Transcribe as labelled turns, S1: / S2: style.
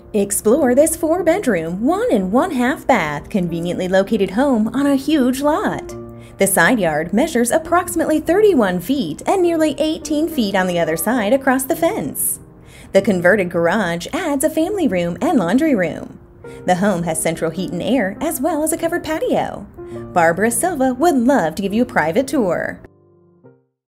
S1: Explore this 4-bedroom, 1 and 1/2 bath, conveniently located home on a huge lot. The side yard measures approximately 31 feet and nearly 18 feet on the other side across the fence. The converted garage adds a family room and laundry room. The home has central heat and air as well as a covered patio. Barbara Silva would love to give you a private tour.